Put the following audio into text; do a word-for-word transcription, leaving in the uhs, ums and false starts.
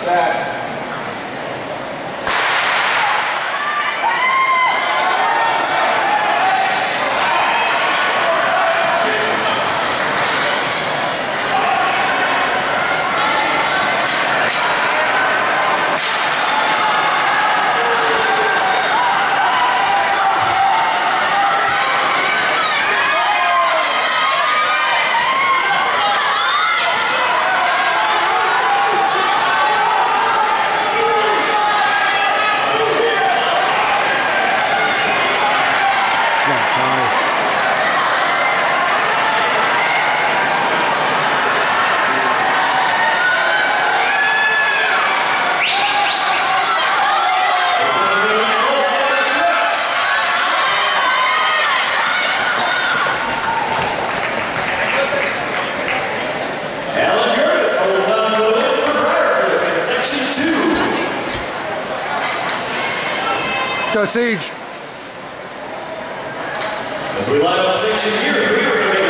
Set. Let's go, Siege. As we line up section here, we are going to